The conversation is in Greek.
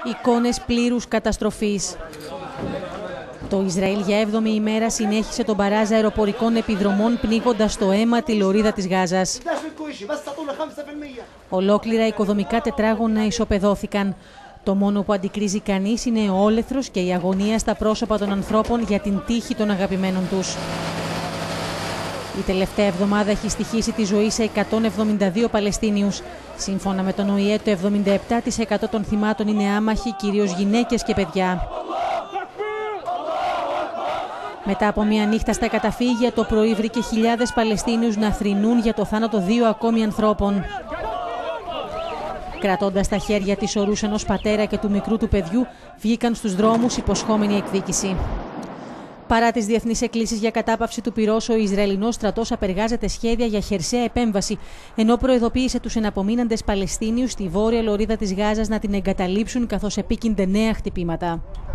Εικόνες πλήρους καταστροφής. Το Ισραήλ για 7η ημέρα συνέχισε τον μπαράζ αεροπορικών επιδρομών, πνίγοντας στο αίμα τη λωρίδα της Γάζας. Ολόκληρα οικοδομικά τετράγωνα ισοπεδώθηκαν. Το μόνο που αντικρίζει κανείς είναι ο όλεθρος και η αγωνία στα πρόσωπα των ανθρώπων για την τύχη των αγαπημένων τους. Η τελευταία εβδομάδα έχει στοιχήσει τη ζωή σε 172 Παλαιστίνιους. Σύμφωνα με τον ΟΗΕ, το 77% των θυμάτων είναι άμαχοι, κυρίως γυναίκες και παιδιά. Μετά από μια νύχτα στα καταφύγια, το πρωί βρήκε χιλιάδες Παλαιστίνιους να θρηνούν για το θάνατο 2 ακόμη ανθρώπων. Κρατώντας στα χέρια τις ορούς ενός πατέρα και του μικρού του παιδιού, βγήκαν στους δρόμους υποσχόμενη εκδίκηση. Παρά τις διεθνείς εκκλήσεις για κατάπαυση του πυρός, ο Ισραηλινός στρατός απεργάζεται σχέδια για χερσαία επέμβαση, ενώ προειδοποίησε τους εναπομείναντες Παλαιστίνιους στη βόρεια λωρίδα της Γάζας να την εγκαταλείψουν, καθώς επίκυνται νέα χτυπήματα.